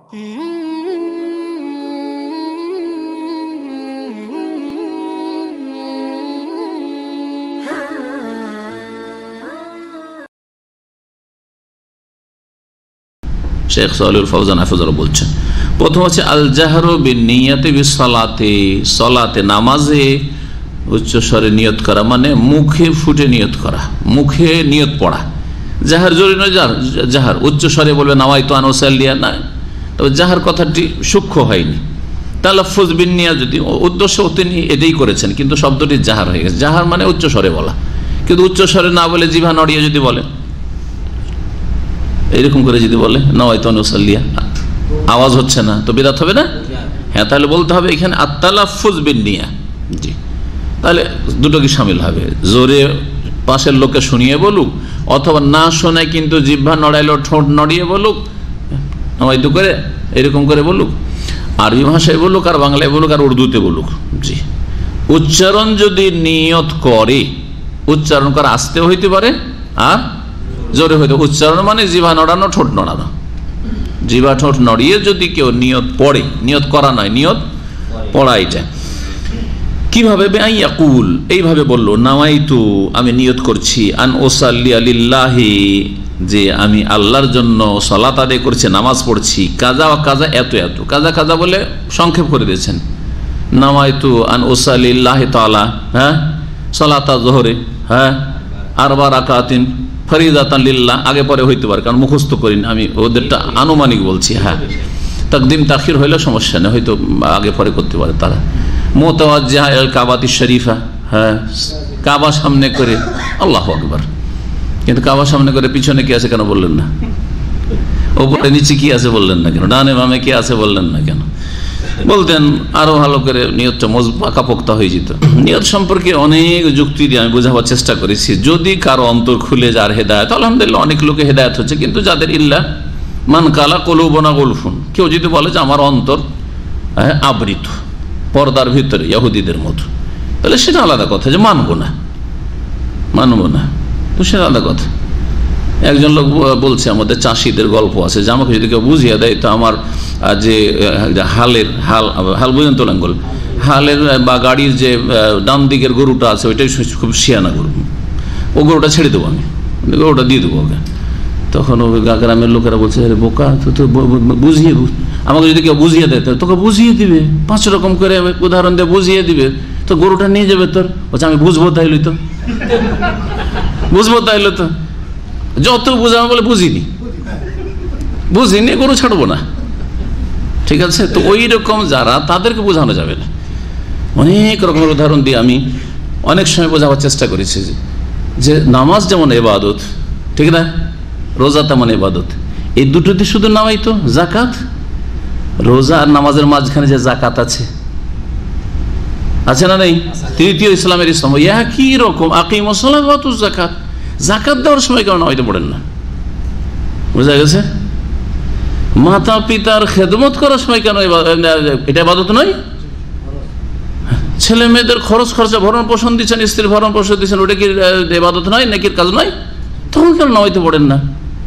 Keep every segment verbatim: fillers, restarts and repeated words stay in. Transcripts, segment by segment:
শেখ সালেহুল ফওজান হাফিজাহুল্লাহ বলছেন, প্রথম হচ্ছে আল জাহরু বিনিয়াতি বিসসালাতি, সালাতে নামাজে উচ্চস্বরে নিয়ত করা, মানে মুখে ফুটে নিয়ত করা, মুখে নিয়ত পড়া। জাহার জরুরি নয়, জাহার জাহার উচ্চস্বরে বলবে নাওয়াইতু আন উসাল্লিয়া, না, তবে জাহার কথাটি সূক্ষ্ম হয়নি। তালাফফুজ বিন্নিয়াত, যদি উদ্দেশ্য তিনি এটাই করেছেন কিন্তু শব্দটি জাহার হয়ে গেছে। জাহার মানে উচ্চস্বরে বলা, কিন্তু উচ্চস্বরে না বলে জিভা নড়িয়ে যদি বলে, এরকম করে যদি বলে নাওয়াইতু আন উসাল্লিয়া, আওয়াজ হচ্ছে না, তো বিদআত হবে না? হ্যাঁ, তাহলে বলতে হবে এখানে আত-তালাফফুজ বিন্নিয়া। জি, তাহলে দুটো কি শামিল হবে, জোরে পাশের লোককে শুনিয়ে বলুক অথবা না শোনায় কিন্তু জিহ্বা নড়াইলো, ঠোঁট নড়িয়ে বলুক, নাওয়াইতু করে এরকম করে বলুক, আরবি ভাষায় বলুক আর বাংলায় বলুক আর উর্দুতে বলুক। জি, উচ্চারণ যদি নিয়ত করে, উচ্চারণ করা আস্তেও হইতে পারে আর জোরে হইতে, উচ্চারণ মানে জিহ্বা নড়ানো, ঠোঁট নড়ানো। জিহ্বা ঠোঁট নড়িয়ে যদি কেউ নিয়ত পড়ে, নিয়ত করা নয়, নিয়ত পড়া, এটা কিভাবে? বেআইয়াকুল, এইভাবে বললো নাওয়াইতু, আমি নিয়ত করছি, আন উসাল্লিয়া লিল্লাহি, যে আমি আল্লাহর জন্য সালাত আদায় করছি, নামাজ পড়ছি, কাজা ও কাজা, এত এত কাজা কাজা বলে সংক্ষেপ করে দিয়েছেন। নাওয়াইতু আন উসাল্লি লিল্লাহি তাআলা, হ্যাঁ, সালাতা যোহরে, হ্যাঁ, আরবা রাকাতিন ফরিদাতান লিল্লাহ, আগে পরে হইতে পারে কারণ মুখস্থ করিনি আমি, ওদেরটা আনুমানিক বলছি। হ্যাঁ, তাকদিম তাখির হইলে সমস্যা নেই, হয়তো আগে পরে করতে পারে তারা। মুতাওয়াজ্জিহা ইলাল কাবাতি শরীফা, হ্যাঁ, কাবা সামনে করে, আল্লাহু আকবার, কিন্তু কাবা সামনে করে পিছনে কি আছে কেন বললেন না? ওপরে নিচে কি আছে বললেন না কেন? ডানে বামে কি আছে বললেন না কেন? বলতেন আরো ভালো করে, নিয়তটা মজবুত পাকাপোক্তা হয়ে যেত। নিয়ত সম্পর্কে অনেক যুক্তি দিয়ে আমি বোঝাবার চেষ্টা করেছি। যদি কারো অন্তর খুলে যার হেদায়েত, আলহামদুলিল্লাহ অনেক লোকে হেদায়েত হচ্ছে, কিন্তু যাদের ইল্লা মান কালা কুলুবুনা গুলফুন, কেউ যদি বলে যে আমার অন্তর আবৃত পর্দার ভিতরে ইহুদিদের মতো, তাহলে সেটা আলাদা কথা, যে মানবো না, মানবো না, তো সেটা আলাদা কথা। একজন লোক বলছে, আমাদের চাষিদের গল্প আছে, যে আমাকে যদি কেউ বুঝিয়ে দেয় তো আমার যে হালের হাল হাল বুঝেন তো লাঙ্গল, হালের বা গাড়ির যে ডান দিকের গরুটা আছে ওইটাই খুব শিয়ানা গরু, ও গরুটা ছেড়ে দেবো আমি, গরুটা দিয়ে দেবো ওকে। তখন ওই গ্রামের লোকেরা বলছে, আরে বোকা, তো বুঝিয়ে, আমাকে যদি কেউ বুঝিয়ে দেয় তোকে বুঝিয়ে দিবে, পাঁচ রকম করে উদাহরণ দিয়ে বুঝিয়ে দিবে, তো গরুটা নিয়ে যাবে তোর। বলছে আমি বুঝবো তাইলে তো, বুঝবো তাইলে তো, যত বুঝাবো বলে বুঝিনি, বুঝিনি গরু ছাড়বো না, ঠিক আছে? তো ওই রকম যারা, তাদেরকে বোঝানো যাবে না। অনেক রকমের উদাহরণ দিয়ে আমি অনেক সময় বোঝাবার চেষ্টা করেছি যে নামাজ যেমন ইবাদত, ঠিক না, রোজা তেমন ইবাদত, এই দুটোতে শুধু নামাই তো যাকাত, রোজা আর নামাজের মাঝখানে যে যাকাত আছে, আছে না নেই? তৃতীয় ইসলামের ইসলাম একই রকম, আকিমুস সালাত ওয়া আতুজ যাকাত, যাকাত দেওয়ার সময় কেন নামাইতে পড়েন না? বুঝা গেছে? মাতা পিতার খেদমত করার সময় কেন এটা ইবাদত নয়? ছেলে মেয়েদের খরচ খরচা ভরণ পোষণ দিচ্ছেন, স্ত্রীর ভরণ পোষণ দিচ্ছেন, ওটা কি ইবাদত নয়, নেকির কাজ নয়? তখন কেন নামাইতে পড়েন না?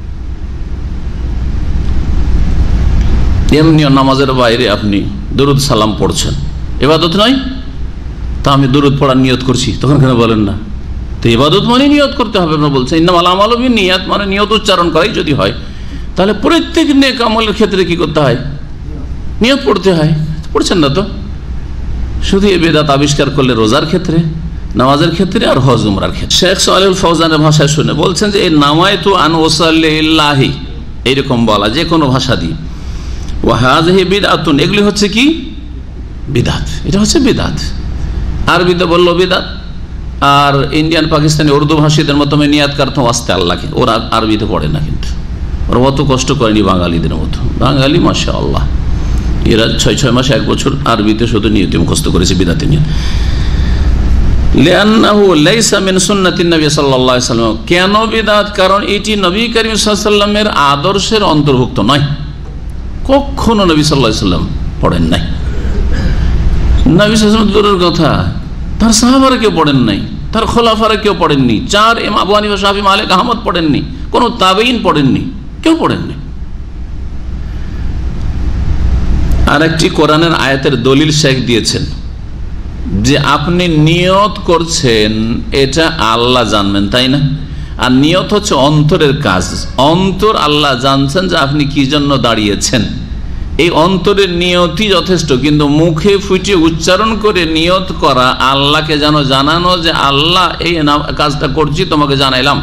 এমনি নামাজের বাইরে আপনি দুরুদ সালাম পড়ছেন, ইবাদত নয়? তা আমি দুরুদ পড়ার নিয়ত করছি, তখন কেন বলেন না? তো ইবাদত মানে নিয়ত করতে হবে, আমরা বলছি ইন্নামাল আমালু বিন্নিয়াত, মানে নিয়ত উচ্চারণ করাই যদি হয়, তাহলে প্রত্যেক নেক আমলের ক্ষেত্রে কি করতে হয়? নিয়ত পড়তে হয়। পড়ছেন না তো, শুধু এই বেদাত আবিষ্কার করলে রোজার ক্ষেত্রে, নামাজের ক্ষেত্রে আর হজ উমরার ক্ষেত্রে। শেখ সালেহুল ফওজানের ভাষায় শুনে বলছেন যে এই নামাইতু আন উসাল্লি লিল্লাহি, এইরকম বলা যে কোনো ভাষা দিয়ে, ওয়া হাযিহি বিদআতুন, এগুলি হচ্ছে কি বিদআত, এটা হচ্ছে বিদআত। আরবিতে বললো বিদআত, আর ইন্ডিয়ান পাকিস্তানি উর্দু ভাষীদের মতো নিয়াত করতে আস্তে আল্লাহকে, ওরা আরবিতে পড়ে না, কিন্তু ওরা অত কষ্ট করেনি বাঙালিদের মতো। বাঙালি মাশাআল্লাহ, এরা ছয় ছয় মাস এক বছর আরবিতে শুধু নিয়ত মুখস্থ করেছে, বিদআতের নিয়ত। লিআন্নাহু লাইসা মিন সুন্নাতিন নবী সাল্লাল্লাহু আলাইহি ওয়াসাল্লাম, কেন বিদআত? কারণ এটি নবী করিম সাল্লাল্লাহু আলাইহি ওয়াসাল্লামের আদর্শের অন্তর্ভুক্ত নয়, কখনো নবী সাল্লাল্লাহু আলাইহি ওয়াসাল্লাম পড়েন নাই। নবী সাল্লাল্লাহু আলাইহি ওয়াসাল্লাম দূরের কথা, তার সাহাবারা কেউ পড়েন নাই, তার খোলাফারা কেউ পড়েননি, চার ইমাম আবু হানিফা, শাফি, মালিক, আহমদ পড়েননি, কোনো তাবেঈন পড়েননি, কেউ পড়েননি। আর একটি কোরআনের আয়াতের দলিল শেখ দিয়েছেন যে আপনি নিয়ত করছেন এটা আল্লাহ জানবেন, তাই না? আর নিয়ত হচ্ছে অন্তরের কাজ। অন্তর আল্লাহ জানছেন যে আপনি কি জন্য দাঁড়িয়েছেন। এই অন্তরের নিয়তই যথেষ্ট, কিন্তু মুখে ফুটে উচ্চারণ করে নিয়ত করা আল্লাহকে যেন জানানো যে আল্লাহ এই কাজটা করছি তোমাকে জানাইলাম।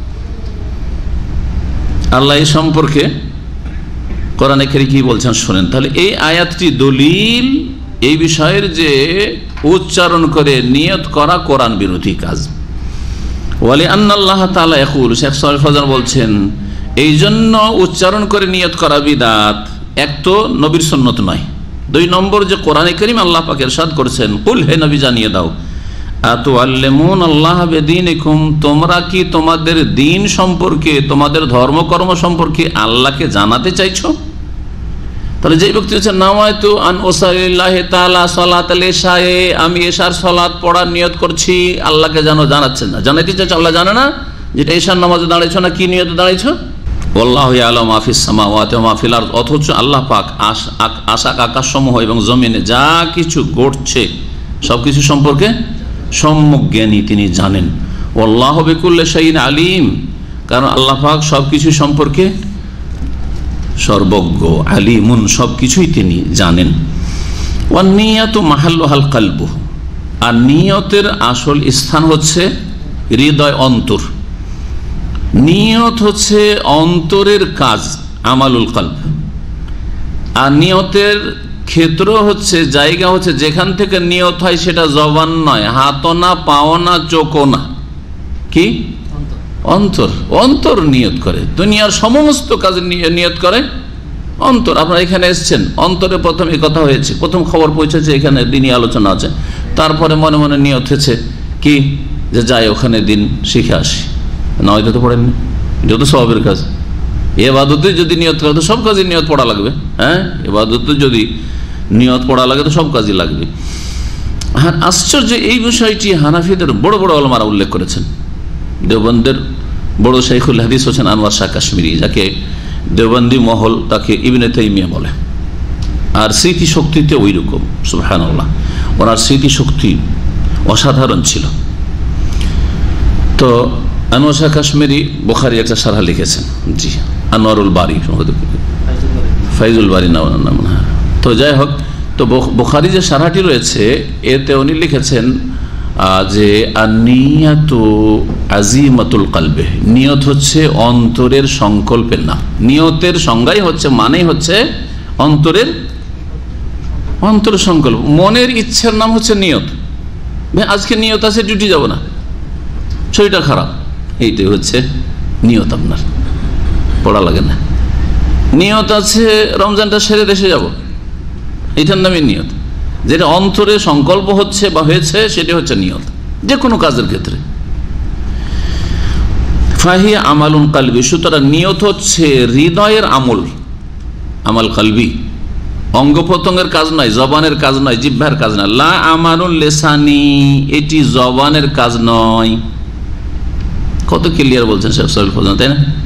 আল্লাহ এই সম্পর্কে কোরআনে কারীমে কি বলছেন শোনেন। তাহলে এই আয়াতটি দলিল এই বিষয়ের যে উচ্চারণ করে নিয়ত করা কোরআন বিরোধী কাজ। ওয়ালি আন্নাল্লাহ তাআলা ইয়াকুল, শেখ সালেহ ফজল বলছেন এই জন্য উচ্চারণ করে নিয়ত করা বিদআত। এক তো নবীর সুন্নত নয়, দুই নম্বর যে কোরআনে কারীম আল্লাহ পাক ইরশাদ করেছেন কুল, হে নবী জানিয়ে দাও, আতুআল্লিমুনাল্লাহ বিদীনিকুম, তোমরা কি তোমাদের দিন সম্পর্কে তোমাদের ধর্মকর্ম সম্পর্কে আল্লাহকে জানাতে চাইছো? তাহলে যে ব্যক্তি হচ্ছে নাওয়াইতু আন উসাল্লিল্লাহি তাআলা সালাতাল ইশা, আমি ইশার সালাত পড়ার নিয়ত করছি, আল্লাহকে জানো জানাচ্ছেন না, জানাইতে চাইছো আল্লাহ জানে না যেটা ইশার নামাজে দাঁড়াইছো না কি নিয়তে দাঁড়াইছো। আল্লাহু ইয়ালামু মা ফিস সামাওয়াতি ওয়া মা ফিল আরদ, অথচ আল্লাহ পাক আকাশ আকাশসমূহ এবং জমিনে যা কিছু ঘটছে সবকিছু সম্পর্কে সম্যক জ্ঞানী, তিনি জানেন। আল্লাহু বিকুল্লি শাইইন আলিম, কারণ আল্লাহ পাক সবকিছু সম্পর্কে সর্বজ্ঞ, আলিমুন, সবকিছুই তিনি জানেন। ওয়ান নিয়াতু মাহাল্লুহাল কলবু, আর নিয়তের আসল স্থান হচ্ছে হৃদয়, অন্তর। নিয়ত হচ্ছে অন্তরের কাজ, আমালুল কলব। আর নিয়তের ক্ষেত্র হচ্ছে জায়গা হচ্ছে যেখান থেকে নিয়ত হয় সেটা জবান নয়, হাতও না, পাও না, চোখও না, কি অন্তর। অন্তর নিয়ত করে, দুনিয়ার সমস্ত কাজ নিয়ত করে অন্তর। আপনারা এখানে এসছেন, অন্তরে প্রথম এই কথা হয়েছে, প্রথম খবর পৌঁছেছে এখানে দিনই আলোচনা আছে, তারপরে মনে মনে নিয়ত হয়েছে কি যে যাই ওখানে দিন শিখে আসি, না হয়তো তো পড়েননি, যত সওয়াবের কাজ। ইবাদতে যদি নিয়ত করে তো সব কাজে নিয়ত পড়া লাগবে। হ্যাঁ, ইবাদতে যদি নিয়ত পড়া লাগে তো সব কাজই লাগবে। আর আশ্চর্য এই বিষয়টি হানাফিদের বড় বড় ওলামারা উল্লেখ করেছেন। দেওবন্দের বড় শাইখুল হাদিস হোসেন আনোয়ার শাহ কাশ্মীরি, যাকে দেওবন্দি মহল তাকে ইবনে তাইমিয়া বলে। আর স্মৃতিশক্তিতে ওই রকম, সুবহানাল্লাহ, ওনার স্মৃতিশক্তি অসাধারণ ছিল। তো আনোয়ার শাহ কাশ্মীরি বুখারী একটা সারহা লিখেছেন, জি আনোয়ারুল বারী, ফাইজুল বারী না নাম। তো যাই হোক, তো বুখারী যে সারহাটি রয়েছে এতে উনি লিখেছেন যে আনিয়াতু আজিমাতুল কলবে, নিয়ত হচ্ছে অন্তরের সংকল্পের নাম। নিয়তের সংজ্ঞাই হচ্ছে, মানেই হচ্ছে অন্তরের অন্তর সংকল্প, মনের ইচ্ছার নাম হচ্ছে নিয়ত। আজকে নিয়ত আছে ডিউটি যাব না, শরীরটা খারাপ, এইটাই হচ্ছে নিয়ত। আপনার পড়া লাগে না। নিয়ত আছে রমজানটা সেরে দেশে যাব, এইটার নামই নিয়ত। যেটা অন্তরে সংকল্প হচ্ছে বা হয়েছে সেটা হচ্ছে নিয়ত, যে কোনো কাজের ক্ষেত্রে। ফাহিয়া আমালুন কলবি, সুতরাং নিয়ত হচ্ছে হৃদয়ের আমল, আমাল কলবি, অঙ্গ প্রত্যঙ্গের কাজ নয়, জবানের কাজ নয়, জিহ্বার কাজ নয়। লা আমালুল লিসানি, এটি জবানের কাজ নয়। কত ক্লিয়ার বলছেন শেখ সালেহ ফজল, তাই না?